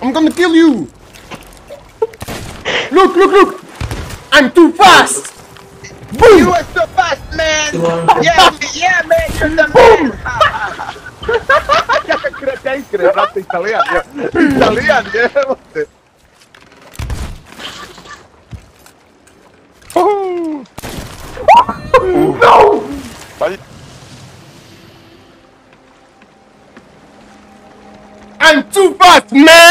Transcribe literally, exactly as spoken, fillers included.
I'm gonna kill you! Look, look, look! I'm too fast! Boom! You are so fast, man! Yeah, yeah, man, you're the Boom! man! Tem que lembrar que italiano. Italiano, é você. No! I'm too fast, man!